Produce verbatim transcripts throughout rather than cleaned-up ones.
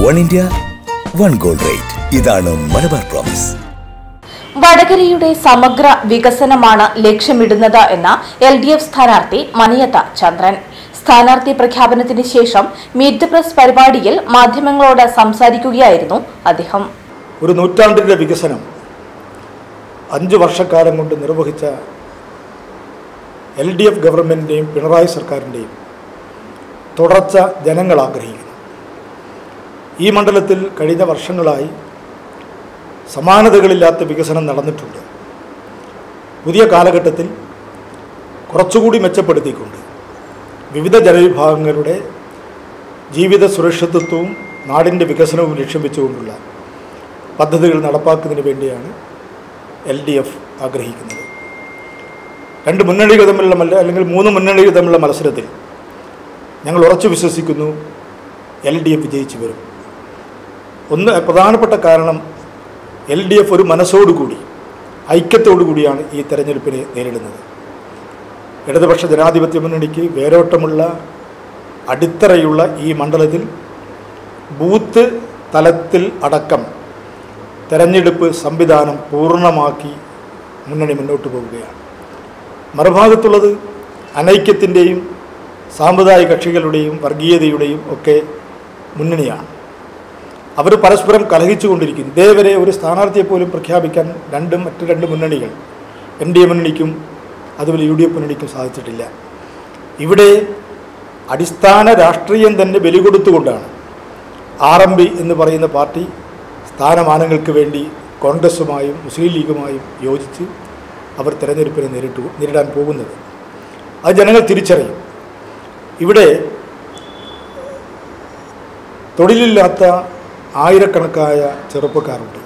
One India one gold rate. ഇതാണ് Malabar promise. വടകരയുടെ സമഗ്ര വികസനമാണ് ലക്ഷ്യമിടുന്നത് എന്ന എൽ ഡി എഫ് സ്ഥാനാർത്ഥി മനയത ചന്ദ്രൻ. സ്ഥാനാർത്ഥി പ്രഖ്യാപനത്തിന് ശേഷം മീറ്റ് ദ പ്രസ് പരിപാടിയിൽ മാധ്യമങ്ങളോട് സംസാരിക്കുകയായിരുന്നു അദ്ദേഹം. ഒരു നൂറ്റാണ്ടിന്റെ വികസനം അഞ്ചു വർഷക്കാലം കൊണ്ട് നിർവഹിച്ച എൽ ഡി എഫ് ഗവൺമെന്റിന്റെയും പിണറായി സർക്കാരിന്റെയും തുടർച്ച ജനങ്ങൾ ആഗ്രഹിക്കുന്നു. ഈ മണ്ഡലത്തിൽ കഴിഞ്ഞ വർഷങ്ങളായി സമാനതകളില്ലാത്ത വികസനം നടന്നിട്ടുണ്ട്. പുതിയ കാലഘട്ടത്തിൽ കുറച്ചുകൂടി മെച്ചപ്പെടുത്തിക്കൊണ്ട് വിവിധ ജനവിഭാഗങ്ങളുടെ ജീവിത സുരക്ഷിതത്വവും നാടിൻ്റെ വികസനവും ലക്ഷ്യം വെച്ചുകൊണ്ടുള്ള പദ്ധതികൾ നടപ്പാക്കുന്നതിന് വേണ്ടിയാണ് എൽ ഡി എഫ് ആഗ്രഹിക്കുന്നത്. രണ്ട് മുന്നണികൾ തമ്മിലുള്ള മത്സരം അല്ലെങ്കിൽ മൂന്ന് മുന്നണികൾ തമ്മിലുള്ള മത്സരത്തിൽ ഞങ്ങൾ ഉറച്ചു വിശ്വസിക്കുന്നു എൽ ഡി എഫ് വിജയിച്ചു വരും. ഒന്ന് പ്രധാനപ്പെട്ട കാരണം എൽ ഡി എഫ് ഒരു മനസ്സോടുകൂടി ഐക്യത്തോടു കൂടിയാണ് ഈ തെരഞ്ഞെടുപ്പിനെ നേരിടുന്നത്. ഇടതുപക്ഷ ജനാധിപത്യ മുന്നണിക്ക് വേരോട്ടമുള്ള അടിത്തറയുള്ള ഈ മണ്ഡലത്തിൽ ബൂത്ത് തലത്തിൽ അടക്കം തെരഞ്ഞെടുപ്പ് സംവിധാനം പൂർണ്ണമാക്കി മുന്നണി മുന്നോട്ട് പോവുകയാണ്. മറുഭാഗത്തുള്ളത് അനൈക്യത്തിൻ്റെയും സാമുദായിക കക്ഷികളുടെയും വർഗീയതയുടെയും ഒക്കെ മുന്നണിയാണ്. അവർ പരസ്പരം കലഹിച്ചുകൊണ്ടിരിക്കുന്നു. ഇതേവരെ ഒരു സ്ഥാനാർത്ഥിയെപ്പോലും പ്രഖ്യാപിക്കാൻ രണ്ട് മറ്റ് രണ്ട് മുന്നണികൾ എൻ ഡി എ മുന്നണിക്കും അതുപോലെ യു ഡി എഫ് മുന്നണിക്കും സാധിച്ചിട്ടില്ല. ഇവിടെ അടിസ്ഥാന രാഷ്ട്രീയം തന്നെ ബലി കൊടുത്തുകൊണ്ടാണ് ആർ എം പി എന്ന് പറയുന്ന പാർട്ടി സ്ഥാനമാനങ്ങൾക്ക് വേണ്ടി കോൺഗ്രസുമായും മുസ്ലിം ലീഗുമായും യോജിച്ച് അവർ തെരഞ്ഞെടുപ്പിനെ നേരിട്ടു നേരിടാൻ പോകുന്നത്. അത് ജനങ്ങൾ തിരിച്ചറിയും. ഇവിടെ തൊഴിലില്ലാത്ത ആയിരക്കണക്കായ ചെറുപ്പക്കാരുണ്ട്.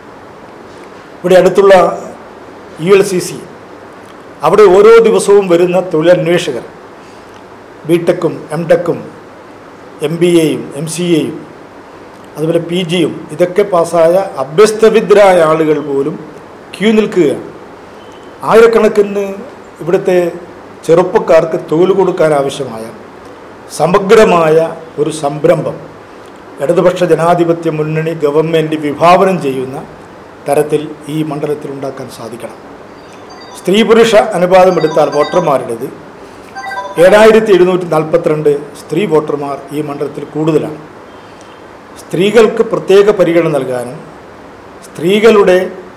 ഇവിടെ അടുത്തുള്ള യു എൽ സി സി അവിടെ ഓരോ ദിവസവും വരുന്ന തൊഴിലന്വേഷകർ ബി ടെക്കും എം ടെക്കും എം ബി എയും എം സി എയും അതുപോലെ പി ജിയും ഇതൊക്കെ പാസ്സായ അഭ്യസ്തവിദ്യരായ ആളുകൾ പോലും ക്യൂ നിൽക്കുകയാണ്. ആയിരക്കണക്കിന് ഇവിടുത്തെ ചെറുപ്പക്കാർക്ക് തൊഴിൽ കൊടുക്കാൻ ആവശ്യമായ സമഗ്രമായ ഒരു സംരംഭം ഇടതുപക്ഷ ജനാധിപത്യ മുന്നണി ഗവൺമെൻറ് വിഭാവനം ചെയ്യുന്ന തരത്തിൽ ഈ മണ്ഡലത്തിൽ ഉണ്ടാക്കാൻ സാധിക്കണം. സ്ത്രീ പുരുഷ അനുപാതം എടുത്താൽ വോട്ടർമാരുടേത് ഏഴായിരത്തി എഴുന്നൂറ്റി നാൽപ്പത്തിരണ്ട് സ്ത്രീ വോട്ടർമാർ ഈ മണ്ഡലത്തിൽ കൂടുതലാണ്. സ്ത്രീകൾക്ക് പ്രത്യേക പരിഗണന നൽകാനും സ്ത്രീകളുടെ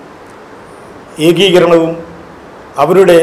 ഏകീകരണവും അവരുടെ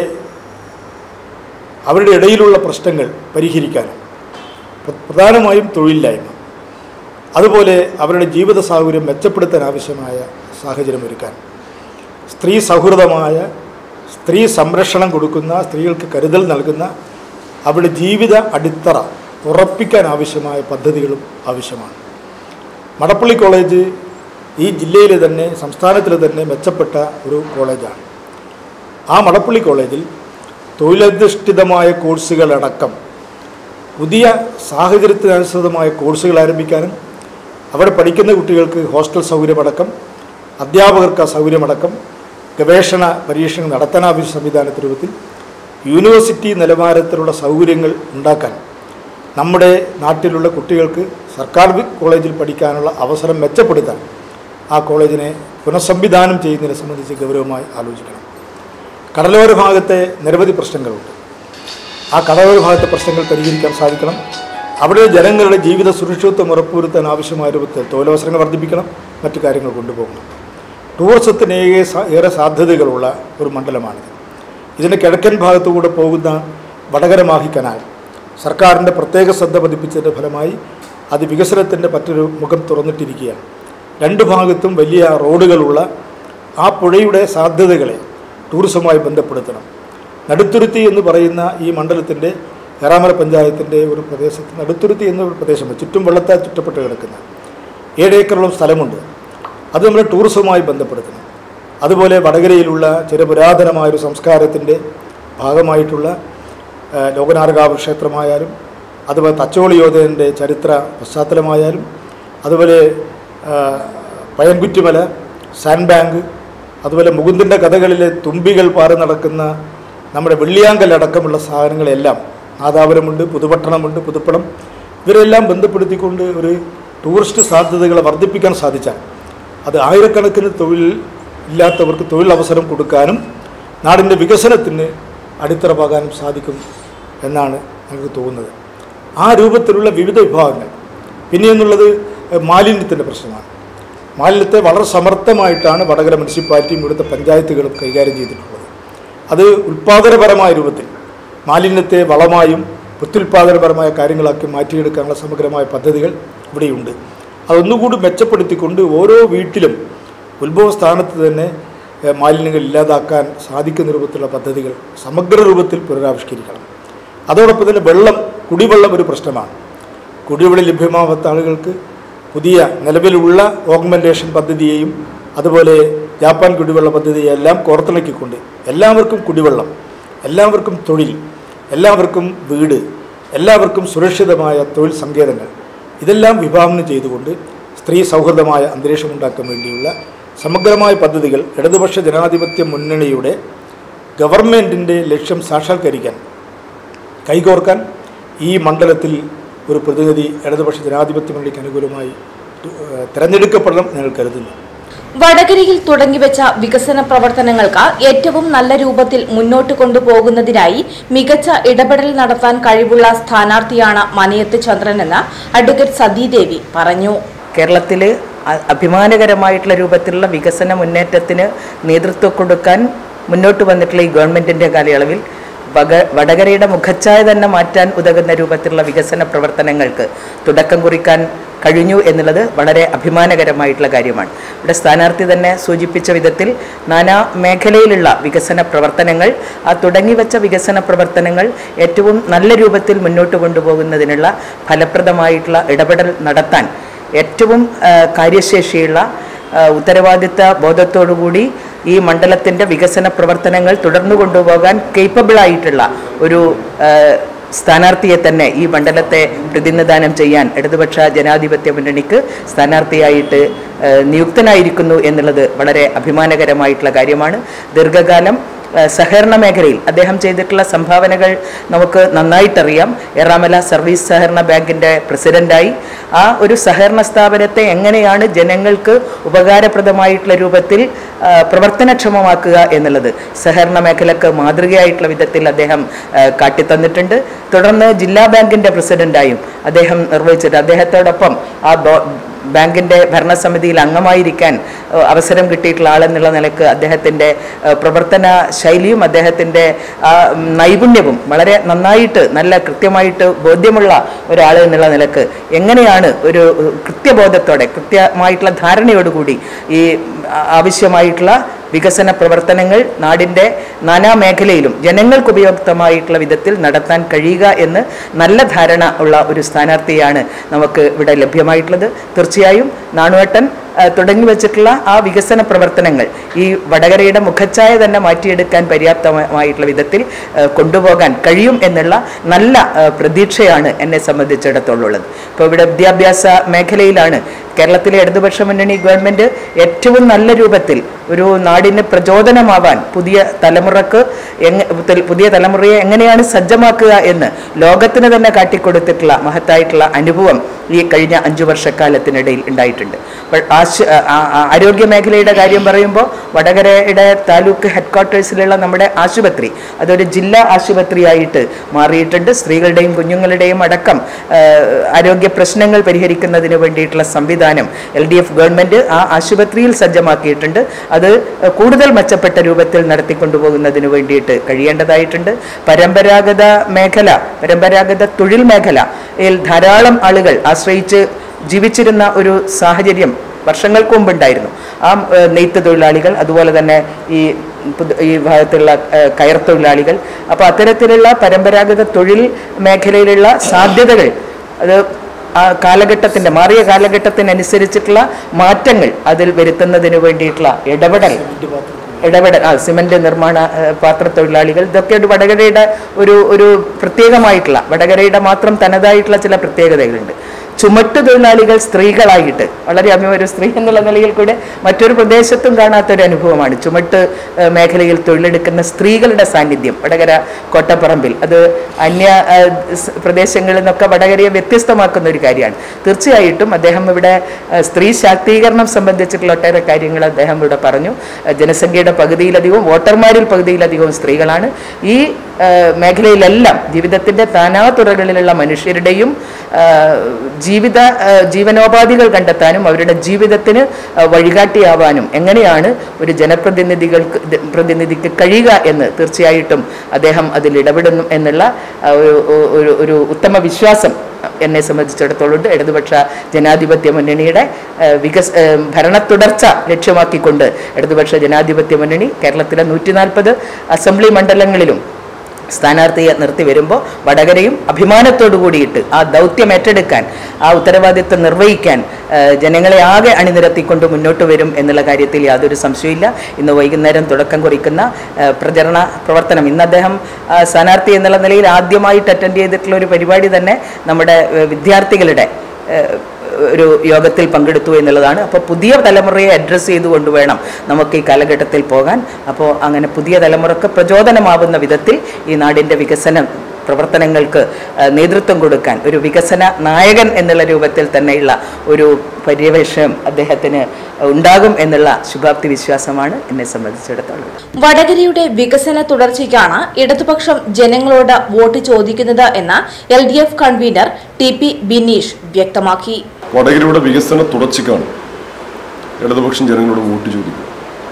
അവരുടെ ഇടയിലുള്ള പ്രശ്നങ്ങൾ പരിഹരിക്കാനും പ്രധാനമായും തൊഴിലില്ലായ്മ അതുപോലെ അവരുടെ ജീവിത സാഹചര്യം മെച്ചപ്പെടുത്താൻ ആവശ്യമായ സാഹചര്യം ഒരുക്കാൻ സ്ത്രീ സൗഹൃദമായ സ്ത്രീ സംരക്ഷണം കൊടുക്കുന്ന സ്ത്രീകൾക്ക് കരുതൽ നൽകുന്ന അവരുടെ ജീവിത അടിത്തറ ഉറപ്പിക്കാൻ ആവശ്യമായ പദ്ധതികളും ആവശ്യമാണ്. മടപ്പള്ളി കോളേജ് ഈ ജില്ലയിലെ തന്നെ സംസ്ഥാനത്തിലെ തന്നെ മെച്ചപ്പെട്ട ഒരു കോളേജാണ്. ആ മടപ്പള്ളി കോളേജിൽ തൊഴിലധിഷ്ഠിതമായ കോഴ്സുകളടക്കം പുതിയ സാഹചര്യത്തിനനുസൃതമായ കോഴ്സുകൾ ആരംഭിക്കാനും അവിടെ പഠിക്കുന്ന കുട്ടികൾക്ക് ഹോസ്റ്റൽ സൗകര്യമടക്കം അധ്യാപകർക്ക് സൗകര്യമടക്കം ഗവേഷണ പരീക്ഷണങ്ങൾ നടത്താനാവശ്യ സംവിധാനത്തിൻ്റെ രൂപത്തിൽ യൂണിവേഴ്സിറ്റി നിലവാരത്തിലുള്ള സൗകര്യങ്ങൾ ഉണ്ടാക്കാൻ നമ്മുടെ നാട്ടിലുള്ള കുട്ടികൾക്ക് സർക്കാർ കോളേജിൽ പഠിക്കാനുള്ള അവസരം മെച്ചപ്പെടുത്താൻ ആ കോളേജിനെ പുനഃസംവിധാനം ചെയ്യുന്നതിനെ സംബന്ധിച്ച് ഗൗരവമായി ആലോചിക്കണം. കടലോര ഭാഗത്തെ നിരവധി പ്രശ്നങ്ങളുണ്ട്. ആ കടലോര ഭാഗത്തെ പ്രശ്നങ്ങൾ പരിഹരിക്കാൻ സാധിക്കണം. അവിടെ ജനങ്ങളുടെ ജീവിത സുരക്ഷിതത്വം ഉറപ്പുവരുത്താൻ ആവശ്യമായ രൂപത്തിൽ തൊഴിലവസരങ്ങൾ വർദ്ധിപ്പിക്കണം, മറ്റു കാര്യങ്ങൾ കൊണ്ടുപോകണം. ടൂറിസത്തിന് ഏറെ സാധ്യതകളുള്ള ഒരു മണ്ഡലമാണിത്. ഇതിൻ്റെ കിഴക്കൻ ഭാഗത്തുകൂടെ പോകുന്ന വടകര മാഹി കനാൽ സർക്കാരിൻ്റെ പ്രത്യേക ശ്രദ്ധ പതിപ്പിച്ചതിൻ്റെ ഫലമായി അത് വികസനത്തിൻ്റെ മറ്റൊരു മുഖം തുറന്നിട്ടിരിക്കുകയാണ്. രണ്ട് ഭാഗത്തും വലിയ റോഡുകളുള്ള ആ പുഴയുടെ സാധ്യതകളെ ടൂറിസവുമായി ബന്ധപ്പെടുത്തണം. നടുത്തുരുത്തി എന്ന് പറയുന്ന ഈ മണ്ഡലത്തിൻ്റെ ഏറാമല പഞ്ചായത്തിൻ്റെ ഒരു പ്രദേശത്ത് നടുത്തുരുത്തി എന്നൊരു പ്രദേശം ചുറ്റും വെള്ളത്താൽ ചുറ്റപ്പെട്ട് കിടക്കുന്ന ഏഴ് ഏക്കറോളം സ്ഥലമുണ്ട്. അത് നമ്മൾ ടൂറിസവുമായി ബന്ധപ്പെടുത്തണം. അതുപോലെ വടകരയിലുള്ള ചിരപുരാതനമായൊരു സംസ്കാരത്തിൻ്റെ ഭാഗമായിട്ടുള്ള ലോകനാർഗാവ് ക്ഷേത്രമായാലും അതുപോലെ തച്ചോളി യോധൻ്റെ ചരിത്ര പശ്ചാത്തലമായാലും അതുപോലെ പയൻകുറ്റിമല സാൻഡ് ബാങ്ക് അതുപോലെ മുകുന്ദൻ്റെ കഥകളിലെ തുമ്പികൾ പാറി നടക്കുന്ന നമ്മുടെ വെള്ളിയാങ്കലടക്കമുള്ള സാധനങ്ങളെല്ലാം നാദാപുരമുണ്ട്, പുതുപട്ടണമുണ്ട്, പുതുപ്പണം, ഇവരെല്ലാം ബന്ധപ്പെടുത്തിക്കൊണ്ട് ഒരു ടൂറിസ്റ്റ് സാധ്യതകളെ വർദ്ധിപ്പിക്കാൻ സാധിച്ചാൽ അത് ആയിരക്കണക്കിന് തൊഴിൽ ഇല്ലാത്തവർക്ക് തൊഴിലവസരം കൊടുക്കാനും നാടിൻ്റെ വികസനത്തിന് അടിത്തറ പാകാനും സാധിക്കും എന്നാണ് ഞങ്ങൾക്ക് തോന്നുന്നത്. ആ രൂപത്തിലുള്ള വിവിധ വിഭാഗങ്ങൾ. പിന്നെ എന്നുള്ളത് മാലിന്യത്തിൻ്റെ പ്രശ്നമാണ്. മാലിന്യത്തെ വളരെ സമർത്ഥമായിട്ടാണ് വടകര മുനിസിപ്പാലിറ്റിയും ഇവിടുത്തെ പഞ്ചായത്തുകളും കൈകാര്യം ചെയ്തിട്ടുള്ളത്. അത് ഉൽപ്പാദനപരമായ രൂപത്തിൽ മാലിന്യത്തെ വളമായും പ്രത്യുൽപാദനപരമായ കാര്യങ്ങളാക്കി മാറ്റിയെടുക്കാനുള്ള സമഗ്രമായ പദ്ധതികൾ ഇവിടെയുണ്ട്. അതൊന്നുകൂടി മെച്ചപ്പെടുത്തിക്കൊണ്ട് ഓരോ വീട്ടിലും ഉത്ഭവസ്ഥാനത്ത് തന്നെ മാലിന്യങ്ങൾ ഇല്ലാതാക്കാൻ സാധിക്കുന്ന രൂപത്തിലുള്ള പദ്ധതികൾ സമഗ്ര രൂപത്തിൽ പുനരാവിഷ്കരിക്കണം. അതോടൊപ്പം തന്നെ വെള്ളം, കുടിവെള്ളം ഒരു പ്രശ്നമാണ്. കുടിവെള്ളം ലഭ്യമാവാത്ത ആളുകൾക്ക് പുതിയ നിലവിലുള്ള ഓഗ്മെൻറ്റേഷൻ പദ്ധതിയെയും അതുപോലെ ജാപ്പാൻ കുടിവെള്ള പദ്ധതിയെല്ലാം കോർത്തിണക്കിക്കൊണ്ട് എല്ലാവർക്കും കുടിവെള്ളം, എല്ലാവർക്കും തൊഴിൽ, എല്ലാവർക്കും വീട്, എല്ലാവർക്കും സുരക്ഷിതമായ തൊഴിൽ സങ്കേതങ്ങൾ, ഇതെല്ലാം വിഭാവനം ചെയ്തുകൊണ്ട് സ്ത്രീ സൗഹൃദമായ അന്തരീക്ഷമുണ്ടാക്കാൻ വേണ്ടിയുള്ള സമഗ്രമായ പദ്ധതികൾ ഇടതുപക്ഷ ജനാധിപത്യ മുന്നണിയുടെ ഗവൺമെൻറ്റിൻ്റെ ലക്ഷ്യം സാക്ഷാത്കരിക്കാൻ കൈകോർക്കാൻ ഈ മണ്ഡലത്തിൽ ഒരു പ്രതിനിധി ഇടതുപക്ഷ ജനാധിപത്യ മുന്നണിക്ക് അനുകൂലമായി തിരഞ്ഞെടുക്കപ്പെടണം ഞങ്ങൾ കരുതുന്നു. വടകരയിൽ തുടങ്ങിവെച്ച വികസന പ്രവർത്തനങ്ങൾക്ക് ഏറ്റവും നല്ല രൂപത്തിൽ മുന്നോട്ട് കൊണ്ടുപോകുന്നതിനായി മികച്ച ഇടപെടൽ നടത്താൻ കഴിവുള്ള സ്ഥാനാർത്ഥിയാണ് മനയത്ത് ചന്ദ്രനെന്ന് അഡ്വക്കേറ്റ് സതീദേവി പറഞ്ഞു. കേരളത്തിൽ അഭിമാനകരമായിട്ടുള്ള രൂപത്തിലുള്ള വികസന മുന്നേറ്റത്തിന് നേതൃത്വം കൊടുക്കാൻ മുന്നോട്ട് വന്നിട്ടുള്ള ഈ ഗവൺമെൻറ്റിൻ്റെ കാലയളവിൽ വക വടകരയുടെ മുഖച്ഛായ തന്നെ മാറ്റാൻ ഉതകുന്ന രൂപത്തിലുള്ള വികസന പ്രവർത്തനങ്ങൾക്ക് തുടക്കം കുറിക്കാൻ കഴിഞ്ഞു എന്നുള്ളത് വളരെ അഭിമാനകരമായിട്ടുള്ള കാര്യമാണ്. ഇവിടെ സ്ഥാനാർത്ഥി തന്നെ സൂചിപ്പിച്ച വിധത്തിൽ നാനാ മേഖലയിലുള്ള വികസന പ്രവർത്തനങ്ങൾ, ആ തുടങ്ങിവെച്ച വികസന പ്രവർത്തനങ്ങൾ ഏറ്റവും നല്ല രൂപത്തിൽ മുന്നോട്ട് കൊണ്ടുപോകുന്നതിനുള്ള ഫലപ്രദമായിട്ടുള്ള ഇടപെടൽ നടത്താൻ ഏറ്റവും കാര്യശേഷിയുള്ള ഉത്തരവാദിത്ത ബോധത്തോടുകൂടി ഈ മണ്ഡലത്തിൻ്റെ വികസന പ്രവർത്തനങ്ങൾ തുടർന്നു കൊണ്ടുപോകാൻ കേപ്പബിളായിട്ടുള്ള ഒരു സ്ഥാനാർത്ഥിയെ തന്നെ ഈ മണ്ഡലത്തെ പ്രതിനിധാനം ചെയ്യാൻ ഇടതുപക്ഷ ജനാധിപത്യ മുന്നണിക്ക് സ്ഥാനാർത്ഥിയായിട്ട് നിയുക്തനായിരിക്കുന്നു എന്നുള്ളത് വളരെ അഭിമാനകരമായിട്ടുള്ള കാര്യമാണ്. ദീർഘകാലം സഹകരണ മേഖലയിൽ അദ്ദേഹം ചെയ്തിട്ടുള്ള സംഭാവനകൾ നമുക്ക് നന്നായിട്ടറിയാം. എറാമല സർവീസ് സഹകരണ ബാങ്കിൻ്റെ പ്രസിഡൻ്റായി ആ ഒരു സഹകരണ സ്ഥാപനത്തെ എങ്ങനെയാണ് ജനങ്ങൾക്ക് ഉപകാരപ്രദമായിട്ടുള്ള രൂപത്തിൽ പ്രവർത്തനക്ഷമമാക്കുക എന്നുള്ളത് സഹകരണ മേഖലക്ക് മാതൃകയായിട്ടുള്ള വിധത്തിൽ അദ്ദേഹം കാട്ടിത്തന്നിട്ടുണ്ട്. തുടർന്ന് ജില്ലാ ബാങ്കിൻ്റെ പ്രസിഡൻ്റായും അദ്ദേഹം നിർവഹിച്ചിട്ട് അദ്ദേഹത്തോടൊപ്പം ആ ബാങ്കിൻ്റെ ഭരണസമിതിയിൽ അംഗമായിരിക്കാൻ അവസരം കിട്ടിയിട്ടുള്ള ആളെന്നുള്ള നിലക്ക് അദ്ദേഹത്തിൻ്റെ പ്രവർത്തന ശൈലിയും അദ്ദേഹത്തിൻ്റെ ആ നൈപുണ്യവും വളരെ നന്നായിട്ട് നല്ല കൃത്യമായിട്ട് ബോധ്യമുള്ള ഒരാൾ എന്നുള്ള നിലക്ക് എങ്ങനെയാണ് ഒരു കൃത്യബോധത്തോടെ കൃത്യമായിട്ടുള്ള ധാരണയോടുകൂടി ഈ ആവശ്യമായിട്ടുള്ള വികസന പ്രവർത്തനങ്ങൾ നാടിൻ്റെ നാനാ മേഖലയിലും ജനങ്ങൾക്ക് ഉപയുക്തമായിട്ടുള്ള വിധത്തിൽ നടത്താൻ കഴിയുക എന്ന് നല്ല ധാരണ ഉള്ള ഒരു സ്ഥാനാർത്ഥിയാണ് നമുക്ക് ഇവിടെ ലഭ്യമായിട്ടുള്ളത്. തീർച്ചയായും നാണുവേട്ടൻ തുടങ്ങി വെച്ചിട്ടുള്ള ആ വികസന പ്രവർത്തനങ്ങൾ ഈ വടകരയുടെ മുഖച്ഛായ തന്നെ മാറ്റിയെടുക്കാൻ പര്യാപ്തമായിട്ടുള്ള വിധത്തിൽ കൊണ്ടുപോകാൻ കഴിയും എന്നുള്ള നല്ല പ്രതീക്ഷയാണ് എന്നെ സംബന്ധിച്ചിടത്തോളം ഉള്ളത്. ഇപ്പോൾ ഇവിടെ വിദ്യാഭ്യാസ മേഖലയിലാണ് കേരളത്തിലെ ഇടതുപക്ഷ മുന്നണി ഗവൺമെൻറ് ഏറ്റവും നല്ല രൂപത്തിൽ ഒരു നാടിന് പ്രചോദനമാവാൻ പുതിയ തലമുറക്ക് പുതിയ തലമുറയെ എങ്ങനെയാണ് സജ്ജമാക്കുക എന്ന് ലോകത്തിന് തന്നെ കാട്ടിക്കൊടുത്തിട്ടുള്ള മഹത്തായിട്ടുള്ള അനുഭവം ഈ കഴിഞ്ഞ അഞ്ചു വർഷക്കാലത്തിനിടയിൽ ഉണ്ടായിട്ടുണ്ട്. അപ്പോൾ ആരോഗ്യ മേഖലയുടെ കാര്യം പറയുമ്പോൾ വടകരയുടെ താലൂക്ക് ഹെഡ് ക്വാർട്ടേഴ്സിലുള്ള നമ്മുടെ ആശുപത്രി അതൊരു ജില്ലാ ആശുപത്രിയായിട്ട് മാറിയിട്ടുണ്ട്. സ്ത്രീകളുടെയും കുഞ്ഞുങ്ങളുടെയും അടക്കം ആരോഗ്യ പ്രശ്നങ്ങൾ പരിഹരിക്കുന്നതിന് വേണ്ടിയിട്ടുള്ള സംവിധാനം എൽ ഡി എഫ് ഗവൺമെൻറ് ആ ആശുപത്രിയിൽ സജ്ജമാക്കിയിട്ടുണ്ട്. അത് കൂടുതൽ മെച്ചപ്പെട്ട രൂപത്തിൽ നടത്തിക്കൊണ്ടുപോകുന്നതിന് വേണ്ടിയിട്ട് കഴിയേണ്ടതായിട്ടുണ്ട്. പരമ്പരാഗത മേഖല പരമ്പരാഗത തൊഴിൽ മേഖലയിൽ ധാരാളം ആളുകൾ ആശ്രയിച്ച് ജീവിച്ചിരുന്ന ഒരു സാഹചര്യം വർഷങ്ങൾക്ക് മുമ്പുണ്ടായിരുന്നു. ആ നെയ്ത്ത് തൊഴിലാളികൾ, അതുപോലെ തന്നെ ഈ ഈ ഭാഗത്തുള്ള കയർ തൊഴിലാളികൾ, അപ്പോൾ അത്തരത്തിലുള്ള പരമ്പരാഗത തൊഴിൽ മേഖലയിലുള്ള സാധ്യതകൾ അത് ആ കാലഘട്ടത്തിൻ്റെ മാറിയ കാലഘട്ടത്തിനനുസരിച്ചിട്ടുള്ള മാറ്റങ്ങൾ അതിൽ വരുത്തുന്നതിന് വേണ്ടിയിട്ടുള്ള ഇടപെടൽ ഇടപെടൽ ആ സിമൻറ്റ് നിർമ്മാണ പാത്രത്തൊഴിലാളികൾ ഇതൊക്കെ ഒരു വടകരയുടെ ഒരു ഒരു പ്രത്യേകമായിട്ടുള്ള വടകരയുടെ മാത്രം തനതായിട്ടുള്ള ചില പ്രത്യേകതകളുണ്ട്. ചുമട്ട് തൊഴിലാളികൾ സ്ത്രീകളായിട്ട് വളരെ അഭിമാന ഒരു സ്ത്രീ എന്നുള്ള നിലയിൽ കൂടെ മറ്റൊരു പ്രദേശത്തും കാണാത്തൊരു അനുഭവമാണ്. ചുമട്ട് മേഖലയിൽ തൊഴിലെടുക്കുന്ന സ്ത്രീകളുടെ സാന്നിധ്യം വടകര കോട്ടപ്പറമ്പിൽ അത് അന്യ പ്രദേശങ്ങളിൽ നിന്നൊക്കെ വടകരയെ വ്യത്യസ്തമാക്കുന്ന ഒരു കാര്യമാണ്. തീർച്ചയായിട്ടും അദ്ദേഹം ഇവിടെ സ്ത്രീ ശാക്തീകരണം സംബന്ധിച്ചിട്ടുള്ള ഒട്ടേറെ കാര്യങ്ങൾ അദ്ദേഹം ഇവിടെ പറഞ്ഞു. ജനസംഖ്യയുടെ പകുതിയിലധികവും വോട്ടർമാരിൽ പകുതിയിലധികവും സ്ത്രീകളാണ്. ഈ മേഖലയിലെല്ലാം ജീവിതത്തിൻ്റെ നാനാ തുറകളിലുള്ള മനുഷ്യരുടെയും ജീവിത ജീവനോപാധികൾ കണ്ടെത്താനും അവരുടെ ജീവിതത്തിന് വഴികാട്ടിയാവാനും എങ്ങനെയാണ് ഒരു ജനപ്രതിനിധികൾക്ക് പ്രതിനിധിക്ക് കഴിയുക എന്ന് തീർച്ചയായിട്ടും അദ്ദേഹം അതിൽ ഇടപെടുന്നു എന്നുള്ള ഒരു ഒരു ഉത്തമ വിശ്വാസം എന്നെ സംബന്ധിച്ചിടത്തോളം ഇടതുപക്ഷ ജനാധിപത്യ മുന്നണിയുടെ വികസ ഭരണ തുടർച്ച ലക്ഷ്യമാക്കിക്കൊണ്ട് ഇടതുപക്ഷ ജനാധിപത്യ മുന്നണി കേരളത്തിലെ നൂറ്റി നാൽപ്പത് അസംബ്ലി മണ്ഡലങ്ങളിലും സ്ഥാനാർത്ഥിയെ നിർത്തി വരുമ്പോൾ വടകരയും അഭിമാനത്തോടു കൂടിയിട്ട് ആ ദൗത്യം ഏറ്റെടുക്കാൻ ആ ഉത്തരവാദിത്വം നിർവഹിക്കാൻ ജനങ്ങളെ ആകെ അണിനിരത്തിക്കൊണ്ട് മുന്നോട്ട് വരും എന്നുള്ള കാര്യത്തിൽ യാതൊരു സംശയമില്ല. ഇന്ന് വൈകുന്നേരം തുടക്കം കുറിക്കുന്ന പ്രചരണ പ്രവർത്തനം ഇന്ന് അദ്ദേഹം സ്ഥാനാർത്ഥി എന്നുള്ള നിലയിൽ ആദ്യമായിട്ട് അറ്റൻഡ് ചെയ്തിട്ടുള്ള ഒരു പരിപാടി തന്നെ നമ്മുടെ വിദ്യാർത്ഥികളുടെ ഒരു യോഗത്തിൽ പങ്കെടുത്തു എന്നുള്ളതാണ്. അപ്പോൾ പുതിയ തലമുറയെ അഡ്രസ്സ് ചെയ്തുകൊണ്ട് വേണം നമുക്ക് ഈ കാലഘട്ടത്തിൽ പോകാൻ. അപ്പോൾ അങ്ങനെ പുതിയ തലമുറക്ക് പ്രചോദനമാവുന്ന വിധത്തിൽ ഈ നാടിൻ്റെ വികസന പ്രവർത്തനങ്ങൾക്ക് നേതൃത്വം കൊടുക്കാൻ ഒരു വികസന നായകൻ എന്നുള്ള രൂപത്തിൽ തന്നെയുള്ള ഒരു പര്യവേഷണം അദ്ദേഹത്തിന് ഉണ്ടാകും എന്നുള്ള ശുഭാപ്തി വിശ്വാസമാണ് എന്നെ സംബന്ധിച്ചിടത്തോളം. വടകരയുടെ വികസന തുടർച്ചയ്ക്കാണ് ഇടതുപക്ഷം ജനങ്ങളോട് വോട്ട് ചോദിക്കുന്നത് എന്ന് L D F convener T P Bineesh വ്യക്തമാക്കി. വടകരയുടെ വികസന തുടർച്ചയ്ക്കാണ് ഇടതുപക്ഷം ജനങ്ങളോട് വോട്ട് ചോദിക്കുക.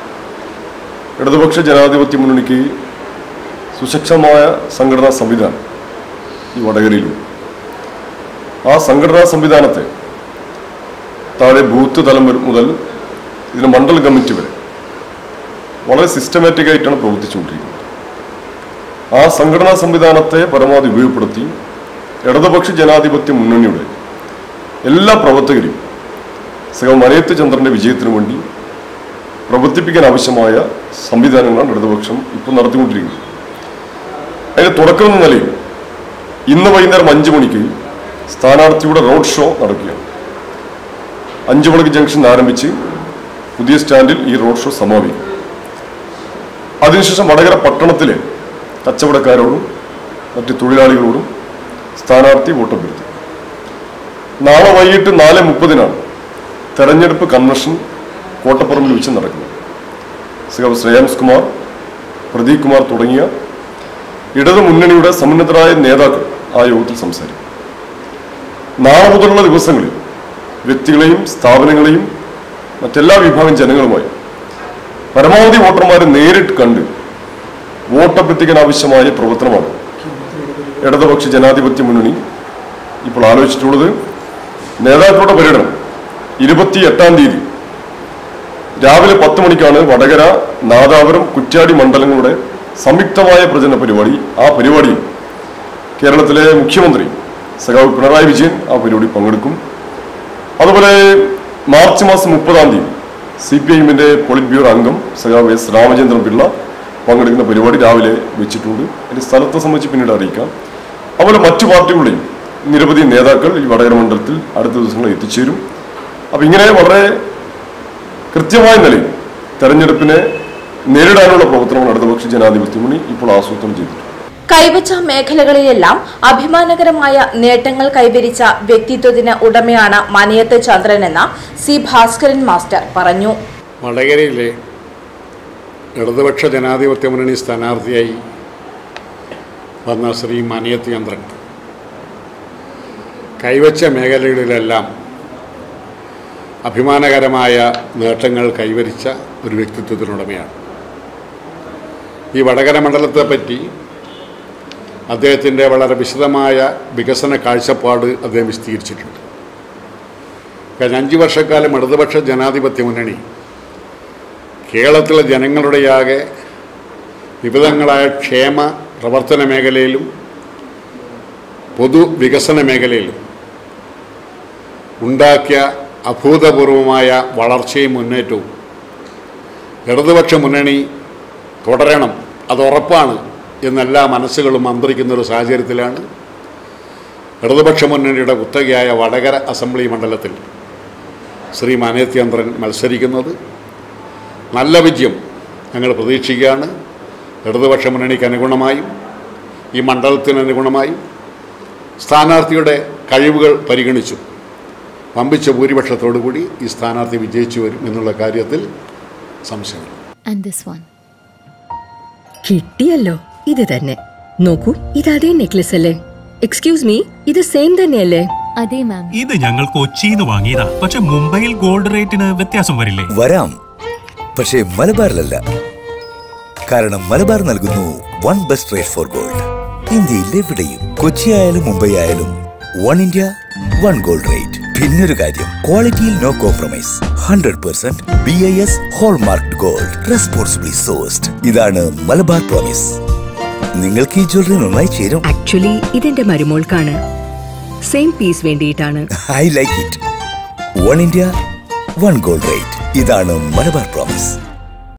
ഇടതുപക്ഷ ജനാധിപത്യ മുന്നണിക്ക് സുശക്തമായ സംഘടനാ സംവിധാനം ഈ വടകരയിലുണ്ട്. ആ സംഘടനാ സംവിധാനത്തെ താഴെ ബൂത്ത് തലം മുതൽ ഇതിന് മണ്ഡല കമ്മിറ്റി വരെ വളരെ സിസ്റ്റമാറ്റിക് ആയിട്ടാണ് പ്രവർത്തിച്ചുകൊണ്ടിരിക്കുന്നത്. ആ സംഘടനാ സംവിധാനത്തെ പരമാവധി ഉപയോഗപ്പെടുത്തി ഇടതുപക്ഷ ജനാധിപത്യ മുന്നണിയുടെ എല്ലാ പ്രവർത്തകരും സഹ മനയത്ത് ചന്ദ്രൻ്റെ വിജയത്തിനു വേണ്ടി പ്രവർത്തിപ്പിക്കാൻ ആവശ്യമായ സംവിധാനങ്ങളാണ് ഇടതുപക്ഷം ഇപ്പോൾ നടത്തിക്കൊണ്ടിരിക്കുന്നത്. അതിന് തുടക്കം എന്ന നിലയിൽ ഇന്ന് വൈകുന്നേരം അഞ്ചു മണിക്ക് സ്ഥാനാർത്ഥിയുടെ റോഡ് ഷോ നടക്കുകയാണ്. അഞ്ചു മണിക്ക് ജംഗ്ഷൻ ആരംഭിച്ച് പുതിയ സ്റ്റാൻഡിൽ ഈ റോഡ് ഷോ സമാപിക്കും. അതിനുശേഷം വടകര പട്ടണത്തിലെ കച്ചവടക്കാരോടും മറ്റ് തൊഴിലാളികളോടും സ്ഥാനാർത്ഥി വോട്ടഭ്യർത്ഥിക്കും. നാളെ വൈകിട്ട് നാല് മുപ്പതിനാണ് തെരഞ്ഞെടുപ്പ് കൺവെൻഷൻ കോട്ടപ്പുറമ്പിൽ വെച്ച് നടക്കുന്നത്. ശ്രീ ശ്രേയാംസ് കുമാർ, പ്രദീപ് കുമാർ തുടങ്ങിയ ഇടതു മുന്നണിയുടെ സമുന്നതരായ നേതാക്കൾ ആ യോഗത്തിൽ സംസാരിക്കും. നാളെ മുതലുള്ള ദിവസങ്ങളിൽ വ്യക്തികളെയും സ്ഥാപനങ്ങളെയും മറ്റെല്ലാ വിഭാഗം ജനങ്ങളുമായി പരമാവധി വോട്ടർമാരെ നേരിട്ട് കണ്ട് വോട്ടഭ്യർത്ഥിക്കാൻ ആവശ്യമായ പ്രവർത്തനമാണ് ഇടതുപക്ഷ ജനാധിപത്യ മുന്നണി ഇപ്പോൾ ആലോചിച്ചിട്ടുള്ളത്. നേതാക്കളുടെ പര്യടനം ഇരുപത്തി എട്ടാം തീയതി രാവിലെ പത്ത് മണിക്കാണ് വടകര, നാദാപുരം, കുറ്റ്യാടി മണ്ഡലങ്ങളുടെ സംയുക്തമായ പ്രചരണ പരിപാടി. ആ പരിപാടിയിൽ കേരളത്തിലെ മുഖ്യമന്ത്രി സഖാവ് പിണറായി വിജയൻ ആ പരിപാടി പങ്കെടുക്കും. അതുപോലെ മാർച്ച് മാസം മുപ്പതാം തീയതി സി പി ഐ എമ്മിൻ്റെ പോളിറ്റ് ബ്യൂറോ അംഗം സഖാവ് എസ് രാമചന്ദ്രൻ പിള്ള പങ്കെടുക്കുന്ന പരിപാടി രാവിലെ വെച്ചിട്ടുണ്ട്. അതിൻ്റെ സ്ഥലത്തെ സംബന്ധിച്ച് പിന്നീട് അറിയിക്കാം. അതുപോലെ മറ്റു പാർട്ടികളുടെയും നിരവധി നേതാക്കൾ ഈ വടകര മണ്ഡലത്തിൽ അടുത്ത ദിവസങ്ങളിൽ എത്തിച്ചേരും. അപ്പം ഇങ്ങനെ വളരെ കൃത്യമായ നിലയിൽ തെരഞ്ഞെടുപ്പിനെ നേരിടാനുള്ള പ്രവർത്തനങ്ങൾ ഇടതുപക്ഷ ജനാധിപത്യ മുന്നണി ഇപ്പോൾ ആസൂത്രണം ചെയ്തിട്ടുണ്ട്. കൈവച്ച മേഖലകളിലെല്ലാം അഭിമാനകരമായ നേട്ടങ്ങൾ കൈവരിച്ച വ്യക്തിത്വത്തിന് ഉടമയാണ് മനയത്ത് ചന്ദ്രൻ എന്ന സി ഭാസ്കരൻ മാസ്റ്റർ പറഞ്ഞു. വടകരയിലെ ഇടതുപക്ഷ ജനാധിപത്യ മുന്നണി സ്ഥാനാർത്ഥിയായി വന്ന ശ്രീ മനയത്ത് ചന്ദ്രൻ കൈവച്ച മേഖലകളിലെല്ലാം അഭിമാനകരമായ നേട്ടങ്ങൾ കൈവരിച്ച ഒരു വ്യക്തിത്വത്തിനുടമയാണ്. ഈ വടകര മണ്ഡലത്തെ പറ്റി അദ്ദേഹത്തിൻ്റെ വളരെ വിശദമായ വികസന കാഴ്ചപ്പാട് അദ്ദേഹം വിശദീകരിച്ചിട്ടുണ്ട്. കഴിഞ്ഞ അഞ്ച് വർഷക്കാലം ഇടതുപക്ഷ ജനാധിപത്യ മുന്നണി കേരളത്തിലെ ജനങ്ങളുടെയാകെ വിവിധങ്ങളായ ക്ഷേമ പ്രവർത്തന മേഖലയിലും പൊതുവികസന മേഖലയിലും ഉണ്ടാക്കിയ അഭൂതപൂർവമായ വളർച്ചയും മുന്നേറ്റവും ഇടതുപക്ഷ മുന്നണി തുടരണം, അത് ഉറപ്പാണ് എന്നെല്ലാ മനസ്സുകളും മന്ത്രിക്കുന്ന ഒരു സാഹചര്യത്തിലാണ് ഇടതുപക്ഷ മുന്നണിയുടെ കുത്തകയായ വടകര അസംബ്ലി മണ്ഡലത്തിൽ ശ്രീ മനയത മത്സരിക്കുന്നത്. നല്ല വിജയം ഞങ്ങൾ പ്രതീക്ഷിക്കുകയാണ്. ഇടതുപക്ഷ മുന്നണിക്ക് അനുഗുണമായും ഈ മണ്ഡലത്തിന് അനുഗുണമായും സ്ഥാനാർത്ഥിയുടെ കഴിവുകൾ പരിഗണിച്ചു വമ്പിച്ച ഭൂരിപക്ഷത്തോടു കൂടി ഈ സ്ഥാനാർത്ഥി വിജയിച്ചു വരും എന്നുള്ള കാര്യത്തിൽ സംശയമില്ല. കിട്ടിയല്ലോ, ഇത് തന്നെ. നോക്കൂ, ഇത് അതേ നെക്ലസ് അല്ലേ? എക്സ്ക്യൂസ് മീ, ഇത് സെയിം തന്നെയല്ലേ? അതെ മാം. ഇത് ഞങ്ങൾ കൊച്ചിയിൽ നിന്ന് വാങ്ങിയതാ. പക്ഷെ മുംബൈയിൽ ഗോൾഡ് റേറ്റിന് വ്യത്യാസം വരില്ലേ? വരാം, പക്ഷേ മലബാറിലല്ല. കാരണം മലബാർ നൽകുന്നു one best rate for gold. ഇന്ത്യയിൽ എവിടെയും, കൊച്ചി ആയാലും മുംബൈ ആയാലും, one India one gold rate. പിന്നൊരു കാര്യം, ക്വാളിറ്റിയിൽ no compromise. Hundred percent B I S hallmark gold, responsibly sourced. ഇതാണ് മലബാർ പ്രോമിസ്. നിങ്ങൾക്ക് ഈ ജ്വല്ലറി നന്നായി ചേരും. ആക്ച്വലി ഇതെന്റെ മരുമോൾക്കാണ്. സെയിം പീസ് വേണ്ടിയിട്ടാണ്. I like it. One India one gold rate. ഇതാണ് മലബാർ പ്രോമിസ്.